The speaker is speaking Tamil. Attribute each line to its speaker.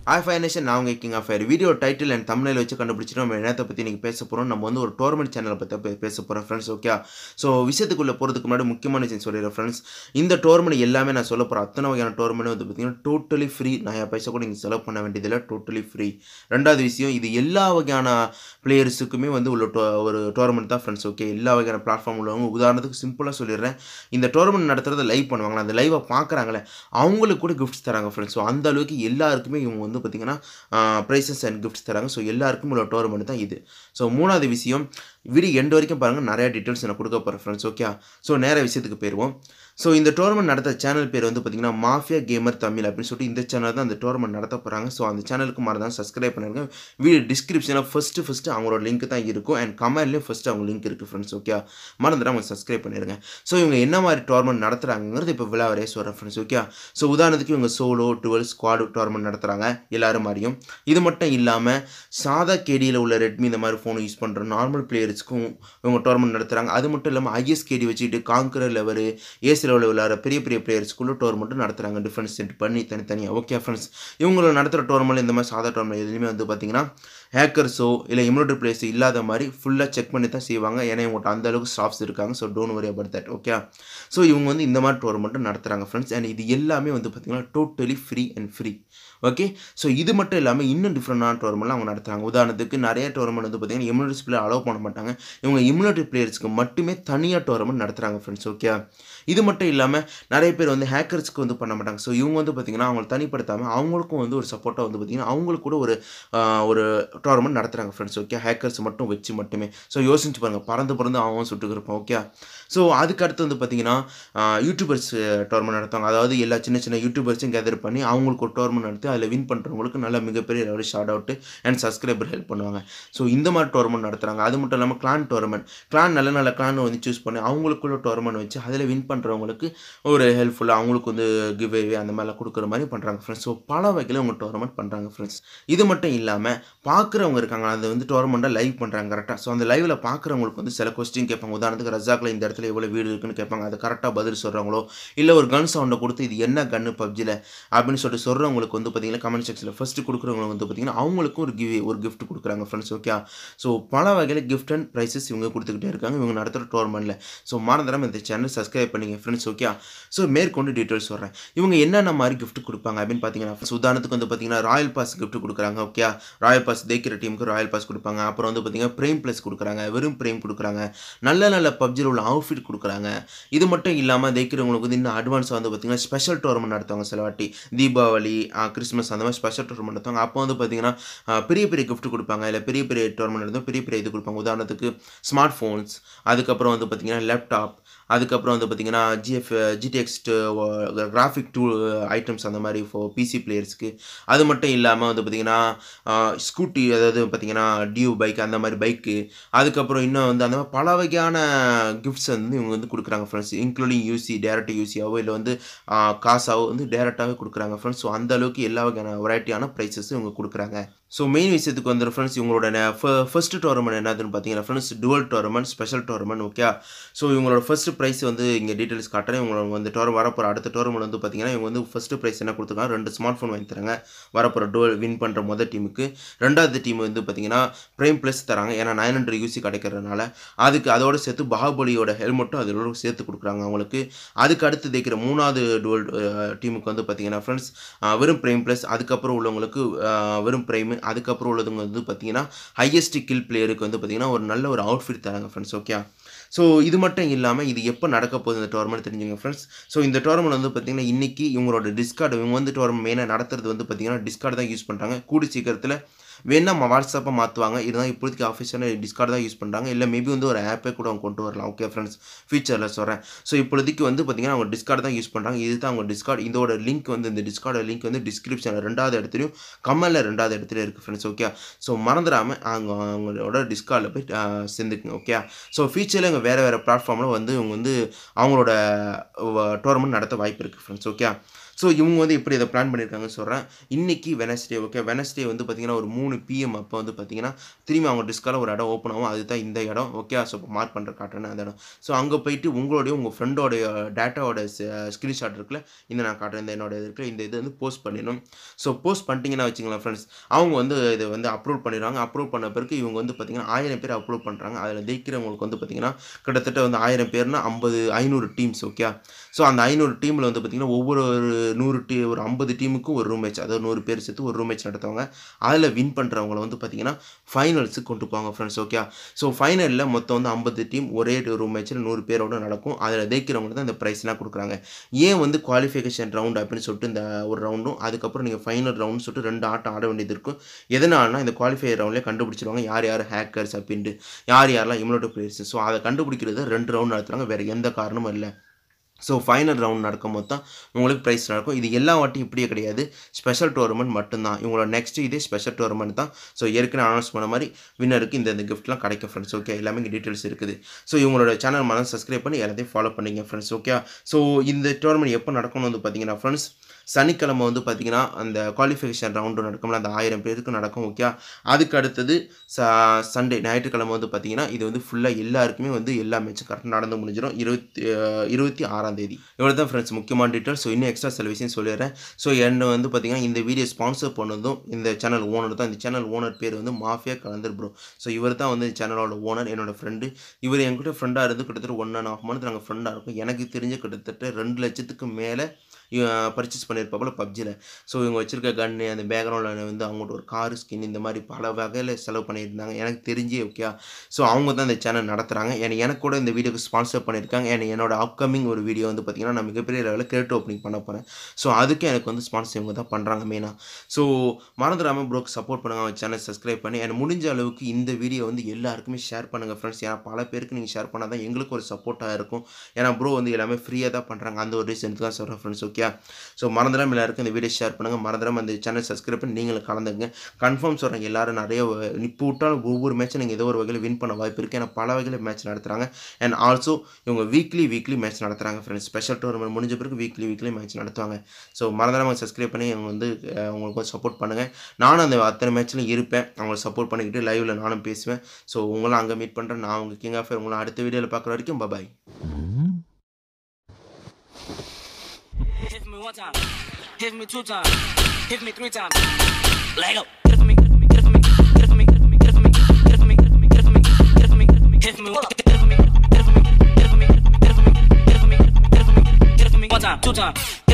Speaker 1: Hi Fire Nation, நான் உங்க king of fire. Video title and thumbnail வச்சு கண்டுபிடிச்சிட்டு நம்ம என்னத்தை பற்றி நீங்கள் பேச போகிறோம். நம்ம வந்து ஒரு டோர்னமெண்ட் சேனலை பற்றி பேச போகிறோம் ஃப்ரெண்ட்ஸ். ஓகே, ஸோ விஷயத்துக்குள்ளே போகிறதுக்கு முன்னாடி முக்கியமான விஷயம் சொல்லிடுறேன் ஃப்ரெண்ட்ஸ். இந்த டோர்னமெண்ட் எல்லாமே நான் சொல்ல போகிறேன் அத்தனை வகையான டோர்னமெண்ட் வந்து பார்த்தீங்கன்னா டோட்டலி ஃப்ரீ. நான் பைசா கூட நீங்கள் செலவு பண்ண வேண்டியதில்லை, டோட்டலி ஃப்ரீ. ரெண்டாவது விஷயம், இது எல்லா வகையான பிளேயர்ஸுக்குமே வந்து உள்ள ஒரு டோர்னமெண்ட் தான் ஃப்ரெண்ட்ஸ். ஓகே, எல்லா வகையான பிளாட்ஃபார்ம் உள்ளவங்க, உதாரணத்துக்கு சிம்பிளாக சொல்லிடுறேன், இந்த டோர்னமெண்ட் நடத்துகிறத லைவ் பண்ணுவாங்களா, அந்த லைவை பார்க்குறாங்களே அவங்களுக்கு கூட கிஃப்ட்ஸ் தராங்க ஃப்ரெண்ட்ஸ். ஸோ அந்த அளவுக்கு எல்லாருக்குமே இவங்க வந்து பார்த்தீங்கன்னா ப்ரைஸஸ் அண்ட் கிஃப்ட்ஸ் தராங்க. ஸோ எல்லாருக்கும் உள்ள டோர்னமெண்ட் தான் இது. ஸோ மூணாவது விஷயம், வீடியோ எண்ட் வரைக்கும் பாருங்கள், நிறையா டீட்டெயில்ஸ் நான் கொடுக்க போகிறேன் ஃப்ரெண்ட்ஸ். ஓகே, ஸோ நேராக விஷயத்துக்கு போயிடுவோம். ஸோ இந்த டோர்னமெண்ட் நடத்த சேனல் பேர் வந்து பார்த்தீங்கன்னா மாஃபியா கேமர் தமிழ் அப்படின்னு சொல்லிட்டு இந்த சேனல் தான் அந்த டோர்னமெண்ட் நடத்த போகிறாங்க. ஸோ அந்த சேனலுக்கு மறந்தால் சப்ஸ்கிரைப் பண்ணிடுங்க. வீடியோ டிஸ்கிரிப்ஷனில் ஃபஸ்ட்டு அவங்களோட லிங்க் தான் இருக்கும் அண்ட் கமெண்ட்லேயும் ஃபஸ்ட்டு அவங்க லிங்க் இருக்குது ஃப்ரெண்ட்ஸ். ஓகே, மறந்துடாம சப்ஸ்கிரைப் பண்ணிடுங்க. ஸோ இவங்க என்ன மாதிரி டோர்னமெண்ட் நடத்துகிறாங்கிறது இப்போ விழாவரையே சொல்கிறேன் ஃப்ரெண்ட்ஸ். ஓகே, ஸோ உதாரணத்துக்கு இவங்க சோலோ 12 ஸ்குவாட் டோர்னமெண்ட் நடத்துகிறாங்க எல்லாரும் மாதிரியும். இது மட்டும் இல்லாமல் சாதா கேடியில் உள்ள ரெட்மி இந்த மாதிரி ஃபோன் யூஸ் பண்ணுற நார்மல் பிளேயர்ஸ்க்கும் இவங்க டோர்னமெண்ட் நடத்துகிறாங்க. அது மட்டும் இல்லாமல் ஐஎஸ்கேடி வச்சுக்கிட்டு கான்கரர் லெவல் ஏசி லெவலில் விளையாடுற பெரிய பிளேயர்ஸ்க்குள்ள டோர்னமெண்ட்டும் நடத்துகிறாங்க, டிஃபரன்ஸ் செட் பண்ணி தனித்தனியாக. ஓகே ஃப்ரெண்ட்ஸ், இவங்களோட நடத்துகிற டோர்னமெண்ட் இந்த மாதிரி சாதா டோர்னமெண்ட் எதுலையுமே வந்து பார்த்தீங்கன்னா ஹேக்கர்ஸோ இல்லை இம்யூனிட்டி பிளேயர்ஸ் இல்லாத மாதிரி ஃபுல்லாக செக் பண்ணி தான் செய்வாங்க. ஏன்னா இவங்கள்ட்ட அந்த அளவுக்கு ஸ்டாஃப்ஸ் இருக்காங்க. So don't worry about that. Okay, so இவங்க வந்து இந்த மாதிரி டோர்னமெண்ட்டும் நடத்துகிறாங்க ஃப்ரெண்ட்ஸ். அண்ட் இது எல்லாமே வந்து பார்த்தீங்கன்னா totally free and free. Okay, so இது மட்டும் இல்லாமல் இன்னும் டிஃப்ரெண்டான டோர்னமெண்ட்லாம் அவங்க நடத்துகிறாங்க. உதாரணத்துக்கு நிறைய டோர்னமெண்ட் வந்து பார்த்தீங்கன்னா இம்யூனிட்டி பிளேயர் அலோவ் பண்ண மாட்டாங்க. இவங்க இம்யூனிட்டி பிளேயர்ஸ்க்கு மட்டுமே தனியாக டோர்னமெண்ட் நடத்துகிறாங்க ஃப்ரெண்ட்ஸ். ஓகே, இது மட்டும் இல்லாமல் நிறைய பேர் வந்து ஹேக்கர்ஸ்க்கு வந்து பண்ண மாட்டாங்க. ஸோ இவங்க வந்து பார்த்தீங்கன்னா அவங்களை தனிப்படுத்தாமல் அவங்களுக்கும் வந்து ஒரு சப்போர்ட்டாக வந்து பார்த்தீங்கன்னா அவங்களுக்கு கூட ஒரு டோர்னமெண்ட் நடத்துகிறாங்க ஃப்ரெண்ட்ஸ். ஓகே, ஹேக்கர்ஸ் மட்டும் வச்சு மட்டுமே. ஸோ யோசிச்சு பாருங்கள், பறந்து அவன் சுட்டுக்கு இருப்பான். ஓகே, ஸோ அதுக்கு அடுத்து வந்து பார்த்தீங்கன்னா யூடியூபர்ஸ் டோர்னமெண்ட் நடத்துவாங்க. அதாவது எல்லா சின்ன யூடியூபர்ஸும் கேதர் பண்ணி அவங்களுக்கு ஒரு டோர்னமெண்ட் நடத்தி அதில் வின் பண்ணுறவங்களுக்கு நல்ல மிகப்பெரிய லெவலில் shout out and subscriber help பண்ணுவாங்க. ஸோ இந்த மாதிரி டோர்னமெண்ட் நடத்துகிறாங்க. அது மட்டும் இல்லாமல் கிளான் டோர்னமெண்ட், நல்ல கிளான் வந்து சூஸ் பண்ணி அவங்களுக்குள்ள டோர்னமெண்ட் வச்சு அதில் வின் பண்ணுறவங்களுக்கு ஒரு ஹெல்ப்ஃபுல்லாக அவங்களுக்கு வந்து கிவ் அவே அந்த மாதிரிலாம் கொடுக்குற மாதிரி பண்ணுறாங்க ஃப்ரெண்ட்ஸ். ஸோ பல வகையில் அவங்க டோர்னமெண்ட் பண்ணுறாங்க ஃப்ரெண்ட்ஸ். இது மட்டும் இல்லாமல் பார்க்குறவங்க இருக்காங்க, அது வந்து டோர்னமெண்ட்டாக லைவ் பண்ணுறாங்க கரெக்டாக. ஸோ அந்த லைவில் பார்க்குறவங்களுக்கு வந்து சில கொஸ்டின் கேட்பாங்க. உதாரணத்துக்கு ரஜாக்கில் இந்த இடத்துல எவ்வளோ வீடு இருக்குன்னு கேட்பாங்க. அதை கரெக்டாக பதில் சொல்கிறவங்களோ இல்லை ஒரு கன் சவுண்டை கொடுத்து இது என்ன கன்று பப்ஜியில் அப்படின்னு சொல்லிட்டு சொல்கிறவங்களுக்கு வந்து பார்த்தீங்கன்னா கமெண்ட் செக்ஷனில் ஃபஸ்ட்டு கொடுக்குறவங்களுக்கு வந்து பார்த்தீங்கன்னா அவங்களுக்கும் ஒரு கிஃப்ட் கொடுக்குறாங்க ஃப்ரெண்ட்ஸ். ஓகே, ஸோ பல வகையில் கிஃப்ட் அண்ட் ப்ரைஸஸ் இவங்க கொடுத்துக்கிட்டே இருக்காங்க இவங்க நடத்துகிற டோர்னமெண்ட்டில். ஸோ மறந்துடாம இந்த சேனல் சப்ஸ்கிரைப் பண்ணிங்க ஃப்ரெண்ட்ஸ். ஓகே, ஸோ மேற்கொண்டு டீட்டெயில்ஸ் சொல்கிறேன். இவங்க என்னென்ன மாதிரி கிஃப்ட் கொடுப்பாங்க அப்படின்னு பார்த்தீங்கன்னா உதாரணத்துக்கு வந்து பார்த்தீங்கன்னா ராயல் பாஸ் கிஃப்ட் கொடுக்குறாங்க. ஓகே, ராயல் பாஸ் தேய்க்கிற டீமுக்கு ராயல் பாஸ் கொடுப்பாங்க. அப்புறம் வந்து பார்த்தீங்கன்னா பிரேம் ப்ளஸ் கொடுக்குறாங்க, வெறும் பிரேம் கொடுக்குறாங்க, நல்ல பப்ஜியில் உள்ள அவுட்ஃபிட் கொடுக்குறாங்க. இது மட்டும் இல்லாமல் தேய்க்கிறவங்களுக்கு வந்து இன்னும் அட்வான்ஸாக வந்து பார்த்தீங்கன்னா ஸ்பெஷல் டோர்னமெண்ட் நடத்துவாங்க. சில வாட்டி தீபாவளி கிறிஸ்மஸ் அந்த மாதிரி ஸ்பெஷல் டோர்னமெண்ட் நடத்துவாங்க. அப்போ வந்து பார்த்தீங்கன்னா பெரிய கிஃப்ட் கொடுப்பாங்க. இல்லை பெரிய டோர்னமெண்ட் நடத்தும் பெரிய இது கொடுப்பாங்க. உதாரணத்துக்கு ஸ்மார்ட் ஃபோன்ஸ், அதுக்கப்புறம் வந்து பார்த்தீங்கன்னா லேப்டாப், அதுக்கப்புறம் வந்து பார்த்தீங்கன்னா ஜிடிஎக்ஸ் கிராஃபிக் டூல் ஐட்டம்ஸ் அந்த மாதிரி பிசி பிளேயர்ஸ்க்கு. அது மட்டும் இல்லாமல் வந்து பார்த்தீங்கன்னா ஸ்கூட்டி, அதாவது பார்த்தீங்கன்னா டியூ பைக் அந்த மாதிரி பைக்கு. அதுக்கப்புறம் இன்னும் வந்து அந்த மாதிரி பல வகையான கிஃப்ட்ஸ் வந்து இவங்க வந்து கொடுக்குறாங்க ஃப்ரெண்ட்ஸ். இன்க்ளூடிங் யூசி, டேரக்ட் யூசியாவோ இல்லை வந்து காசாவோ வந்து டேரெக்டாகவே கொடுக்குறாங்க ஃப்ரெண்ட்ஸ். ஸோ அந்த அளவுக்கு எல்லா வகையான வெரைட்டியான ப்ரைஸஸும் இவங்க கொடுக்குறாங்க. ஸோ மெயின் விஷயத்துக்கு வந்து ஃப்ரெண்ட்ஸ், இவங்களோட ஃபர்ஸ்ட் டோர்னமெண்ட் என்னதுன்னு பார்த்தீங்கன்னா friends duel tournament, special tournament. Okay, so இவங்களோட ஃபர்ஸ்ட் ப்ரைஸ் வந்து இங்கே டீட்டெயில்ஸ் காட்டுறேன். இவங்களோட வந்து வரப்போகிற அடுத்த டோர்னமெண்ட் வந்து பார்த்தீங்கன்னா இவங்க வந்து ஃபர்ஸ்ட் ப்ரைஸ் என்ன கொடுத்துருக்காங்க, 2 ஸ்மார்ட் ஃபோன் வாங்கி தராங்க வரப்போகிற டுவல் வின் பண்ணுற முதல் டீமுக்கு. ரெண்டாவது டீம் வந்து பார்த்தீங்கன்னா ப்ரைம் ப்ளஸ் தராங்க, ஏன்னா 900 யூசி கிடைக்கிறதுனால. அதோடு சேர்த்து பாகுபலியோட ஹெல்மெட்டும் அதோட சேர்த்து கொடுக்குறாங்க அவங்களுக்கு. அதுக்கு அடுத்து தேய்க்கிற மூணாவது டுவல் டீமுக்கு வந்து பார்த்தீங்கன்னா ஃப்ரெண்ட்ஸ் வெறும் ப்ரைம் ப்ளஸ், அதுக்கப்புறம் உள்ளவங்களுக்கு வெறும் ப்ரைமு, அதுக்கப்புறம் உள்ளதுங்க வந்து பார்த்தீங்கன்னா ஹையஸ்ட் கில் பிளேயருக்கு வந்து பார்த்தீங்கன்னா ஒரு நல்ல ஒரு அவுட்ஃபிட் தராங்க ஃப்ரெண்ட்ஸ். ஓகே, ஸோ இது மட்டும் இல்லாமல் இது எப்போ நடக்க போகுது இந்த டோர்னமெண்ட் தெரிஞ்சுங்க ஃப்ரெண்ட்ஸ். ஸோ இந்த டோர்னமெண்ட் வந்து பார்த்தீங்கன்னா இன்றைக்கி இவங்களோட டிஸ்கார்டு, இவங்க வந்து டோர்னமெண்ட் மெயினாக நடத்துறது வந்து பார்த்தீங்கன்னா டிஸ்கார்டு தான் யூஸ் பண்ணுறாங்க. கூடி சீக்கிரத்தில் வேணா வாட்ஸ்அப்பை மாற்றுவாங்க. இருந்தால் இப்போதைக்கு ஆஃபீஸியலாக டிஸ்கார்டு தான் யூஸ் பண்ணுறாங்க. இல்லை மேபி வந்து ஒரு ஆப்பே கூட அவங்க கொண்டு வரலாம். ஓகே ஃப்ரெண்ட்ஸ், ஃபியூச்சரில் சொல்கிறேன். ஸோ இப்போதைக்கு வந்து பார்த்தீங்கன்னா அவங்க டிஸ்கார்டு தான் யூஸ் பண்ணுறாங்க. இது தான் அவங்க டிஸ்கார்டு. இதோட லிங்க் வந்து இந்த டிஸ்கார்டு லிங்க் வந்து டிஸ்கிரிப்ஷனில் 2வது இடத்துலையும் கமெண்டில் 2வது இடத்துல இருக்குது ஃப்ரெண்ட்ஸ். ஓகே, ஸோ மறந்துடாமல் அவங்களோட டிஸ்கார்டில் போய் சேர்ந்துக்குங்க. ஓகே, ஸோ ஃபியூச்சரில் இங்கே வேறு பிளாட்ஃபார்மில் வந்து இவங்க வந்து அவங்களோட டோர்னமெண்ட் நடத்த வாய்ப்பு இருக்குது ஃப்ரெண்ட்ஸ். ஓகே, ஸோ இவங்க வந்து எப்படி இதை பிளான் பண்ணியிருக்காங்கன்னு சொல்கிறேன். இன்றைக்கி வெனஸ்டே ஓகே. வெனஸ்டே வந்து பார்த்திங்கன்னா ஒரு 3 PM அப்போ வந்து பார்த்திங்கன்னா திரும்பி அவங்க டிஸ்கால ஒரு இடம் ஓப்பன் ஆகும். அதுதான் இந்த இடம் ஓகே. ஸோ இப்போ மார்க் பண்ணுற காட்டுறேன் அந்த இடம். ஸோ அங்கே போயிட்டு உங்கள் ஃப்ரெண்டோடைய டேட்டாவோட ஸ்க்ரீன்ஷாட் இருக்குல்ல, இந்த நான் காட்டுறேன், இந்த என்னோட இருக்குல்ல, இந்த இது வந்து போஸ்ட் பண்ணிடணும். ஸோ போஸ்ட் பண்ணிட்டீங்கன்னா வச்சுங்களேன் ஃப்ரெண்ட்ஸ், அவங்க வந்து இதை வந்து அப்ரூவ் பண்ணிடுவாங்க. அப்ரூவ் பண்ண பிறகு இவங்க வந்து பார்த்திங்கன்னா 1000 பேர் அப்ரூவ் பண்ணுறாங்க. அதில் ஜெயிக்கிறவங்களுக்கு வந்து பார்த்திங்கன்னா கிட்டத்தட்ட வந்து 1000 பேர்னா 500 டீம்ஸ் ஓகே. ஸோ அந்த 500 டீமில் வந்து பார்த்திங்கன்னா ஒவ்வொரு 100 ஒரு 50 டீமுக்கும் ஒரு ரூம் மேட்ச், அதாவது 100 பேர் சேர்த்து ஒரு ரூம் மேட்ச் நடத்துவாங்க. அதில் வின் பண்ணுறவங்கள வந்து பார்த்திங்கன்னா ஃபைனல்ஸுக்கு கொண்டு போவாங்க ஃப்ரெண்ட்ஸ் ஓகே. ஸோ ஃபைனலில் மொத்தம் வந்து 50 டீம் ஒரே ரூம் மேட்ச்சில் 100 பேரோட நடக்கும். அதில் ஜெயிக்கிறவங்களுக்கு தான் இந்த ப்ரைஸ்லாம் கொடுக்குறாங்க. ஏன் வந்து குவாலிஃபிகேஷன் ரவுண்ட் அப்படின்னு சொல்லிட்டு இந்த ஒரு ரவுண்டும் அதுக்கப்புறம் நீங்கள் ஃபைனல் ரவுண்ட் சொல்லிட்டு 2 ஆட்டம் ஆட வேண்டியது இருக்கும். எதனாலனா இந்த குவாலிஃபையர் ரவுண்ட்லேயே கண்டுபிடிச்சிருவாங்க யார் ஹேக்கர்ஸ் அப்படின்ட்டு, யாரெல்லாம் இம்யூனிட்டி பிளேயர்ஸ். ஸோ அதை கண்டுபிடிக்கிறது 2 ரவுண்ட் நடத்துகிறாங்க, வேறு எந்த காரணமும் இல்லை. ஸோ ஃபைனல் ரவுண்ட் நடக்கும் போது தான் உங்களுக்கு ப்ரைஸ் நடக்கும். இது எல்லா வாட்டியும் இப்படியே கிடையாது, ஸ்பெஷல் டோர்னமெண்ட் மட்டும்தான். இவங்களோட நெக்ஸ்ட்டு இதே ஸ்பெஷல் டோர்னமெண்ட் தான். ஸோ ஏற்கனவே அனௌன்ஸ் பண்ண மாதிரி வின்னருக்கு இந்த கிஃப்ட்லாம் கிடைக்கும் ஃப்ரெண்ட்ஸ் ஓகே. எல்லாமே இங்கே டீட்டெயில்ஸ் இருக்குது. ஸோ இவங்களோட சேனல் மனம் சப்ஸ்கிரைப் பண்ணி எல்லாத்தையும் ஃபாலோ பண்ணிங்க ஃப்ரெண்ட்ஸ் ஓகே. ஸோ இந்த டோர்னமெண்ட் எப்போ நடக்கும்னு வந்து பார்த்தீங்கன்னா ஃப்ரெண்ட்ஸ், சனிக்கிழமை வந்து பார்த்திங்கன்னா அந்த குவாலிஃபிகேஷன் ரவுண்டு நடக்கும்ல, அந்த 1000 பேருக்கு நடக்கும் ஓகே. அதுக்கு அடுத்தது சண்டே ஞாயிற்றுக்கிழமை வந்து பார்த்திங்கன்னா இது வந்து ஃபுல்லாக எல்லாருக்குமே வந்து எல்லா மேட்சும் கரெக்டாக நடந்து முடிஞ்சிடும் 26ஆம் தேதி. இவ்வளோ தான் ஃப்ரெண்ட்ஸ் முக்கியமான டீட்டெயில்ஸ். ஸோ இன்னும் எக்ஸ்ட்ரா சில விஷயம் சொல்லிடுறேன். ஸோ என்ன வந்து பார்த்திங்கன்னா இந்த வீடியோ ஸ்பான்சர் பண்ணதும் இந்த சேனல் ஓனர் தான். இந்த சேனல் ஓனர் பேர் வந்து மாஃபியா கலந்தர் ப்ரோ. ஸோ இவர் தான் வந்து சேனலோட ஓனர், என்னோடய ஃப்ரெண்டு. இவர் என்கிட்ட ஃப்ரெண்டாக இருந்து கிட்டத்தட்ட 1.5 month நாங்கள் ஃப்ரெண்டாக இருக்கும். எனக்கு தெரிஞ்ச கிட்டத்தட்ட 2 லட்சத்துக்கு மேலே பர்ச்சேஸ் பண்ணியிருப்பாப்புல பப்ஜியில். ஸோ இவங்க வச்சுருக்க கன்னு, அந்த பேக்ரவுண்டில் வந்து அவங்கள்ட்ட ஒரு கார் ஸ்கின், இந்த மாதிரி பல வகையில் செலவு பண்ணியிருந்தாங்க எனக்கு தெரிஞ்சு ஓகே. ஸோ அவங்க தான் இந்த சேனல் நடத்துகிறாங்க. எனக்கு கூட இந்த வீடியோக்கு ஸ்பான்சர் பண்ணியிருக்காங்க. என்னோட அப்கமிங் ஒரு வீடியோ வந்து பார்த்திங்கன்னா நான் மிகப்பெரிய லெவலில் கிரியேட் ஓப்பனிங் பண்ண போகிறேன். ஸோ அதுக்கு எனக்கு வந்து ஸ்பான்சர் இவங்க தான் பண்ணுறாங்க மெயினாக. ஸோ மறந்துடாமல் ப்ரோக்கு சப்போர்ட் பண்ணுங்கள், அவங்க சேனல் சப்ஸ்கிரைப் பண்ணி எனக்கு முடிஞ்ச அளவுக்கு இந்த வீடியோ வந்து எல்லாருக்குமே ஷேர் பண்ணுங்கள் ஃப்ரெண்ட்ஸ். ஏன்னா பல பேருக்கு நீங்கள் ஷேர் பண்ணால் தான் எங்களுக்கு ஒரு சப்போர்ட்டாக இருக்கும். ஏன்னா ப்ரோ வந்து எல்லாமே ஃப்ரீயாக தான் பண்ணுறாங்க, அந்த ஒரு ரீசனுக்கு தான் சொல்கிறேன் ஃப்ரெண்ட்ஸ் ஓகே. ஸோ மறந்துடாமல் எல்லாருக்கும் இந்த வீடியோ ஷேர் பண்ணுங்கள். மறந்துடாமல் அந்த சேனல் சப்ஸ்கிரைப் பண்ணி நீங்களும் கலந்துங்க. கன்ஃபார்ம் சொல்கிறேன், எல்லாரும் நிறைய இப்போ விட்டாலும் ஒவ்வொரு மேட்சும் நீங்கள் ஏதோ ஒரு வகையில் வின் பண்ண வாய்ப்பு இருக்குது. ஏன்னா பல வகையில் மேட்ச் நடத்துகிறாங்க. அண்ட் ஆல்சோ இவங்க வீக்லி மேட்ச் நடத்துகிறாங்க ஃப்ரெண்ட்ஸ். ஸ்பெஷல் டோர்னமெண்ட் முடிஞ்ச பிறகு வீக்லி மேட்ச் நடத்துவாங்க. ஸோ மறந்துடாமல் சப்ஸ்கிரைப் பண்ணி அவங்க வந்து உங்களுக்கு வந்து சப்போர்ட் பண்ணுங்கள். நானும் அந்த அத்தனை மேட்ச்லையும் இருப்பேன், அவங்களை சப்போர்ட் பண்ணிக்கிட்டு லைவில் நானும் பேசுவேன். ஸோ உங்களாம் அங்கே மீட் பண்ணுறேன். நான் உங்கள் கிங் ஆஃப் உங்களை அடுத்த வீடியோவில் பார்க்குற வரைக்கும் பாய்.
Speaker 2: Hit me 1 time, hit me 2 times, hit me 3 times. Lego. Hit for me, hit for me, hit for me, hit for me, hit for me, hit for me, hit for me, hit for me, hit for me, hit for me, hit for me, hit for me, hit for me, hit for me, hit for me, hit for me, hit for me, hit for me, 1 time, 2 times.